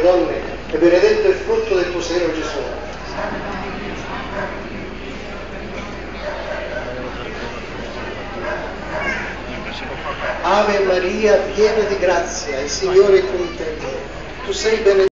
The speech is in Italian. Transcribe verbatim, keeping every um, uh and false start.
donne e benedetto è il frutto del tuo seno, Gesù. Ave Maria, piena di grazia, il Signore è con te. Tu sei benedetta